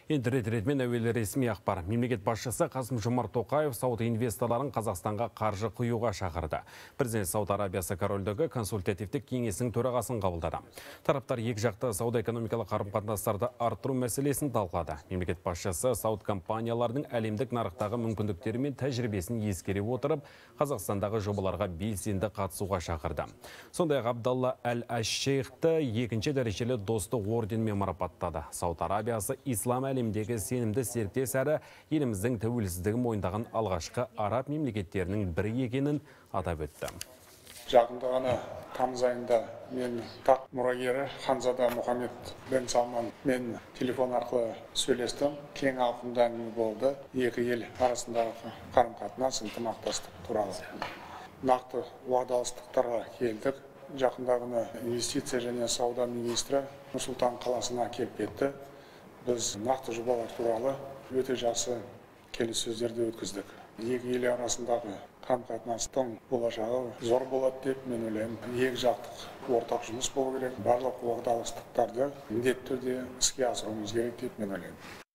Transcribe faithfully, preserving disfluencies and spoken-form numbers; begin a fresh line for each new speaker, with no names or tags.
Енді рет-ретмен әуелі ресми ақпар. Мемлекет басшысы Қасым-Жомарт Тоқаев сауда инвесторларын Қазақстанға қаржы құюға шақырды. Президент Сауд Арабиясы корольдігі консультативтік кеңесінің төрағасын қабылдады. Тараптар екі жақты сауда-экономикалық қарым-қатынастарды арттыру мәселесін талқылады. Мемлекет басшысы сауд компанияларының әлемдік нарықтағы мүмкіндіктері мен тәжірибесін ескере отырып, Қазақстандағы жобаларға белсенді қатысуға шақырды. Сондай-ақ Абдалла Әл-Аш-Шейхті екінші дәрежелі достық орденмен марапаттады. Сауд Арабиясы ислам әлемдегі сенімді серіктес әрі еліміздің тәуелсіздігін мойындаған алғашқы араб мемлекеттерінің бірі екенін атап өтті.
Жақында ғана тамыз айында мен тақ мұрагері Ханзада Мұхаммед бен Салман мен телефон арқылы сөйлестім. Кең ауқымды әңгіме болды. Екі ел арасындағы қарым-қатынас, ынтымақтастық туралы нақты уағдаластықтарға келдік. Жақында ғана инвестиция және сауда министрі Нұр-Сұлтан қаласына келіп кетті. Біз нақты жобалар туралы өте жақсы келіссөздерді өткіздік. Екі ел арасындағы қарым-қатынастың болашағы зор болады деп мен ойлаймын. Екі жақтық ортақ жұмыс болу керек. Барлық уағдаластықтарды міндетті түрде іске асыруымыз керек деп мен ойлаймын.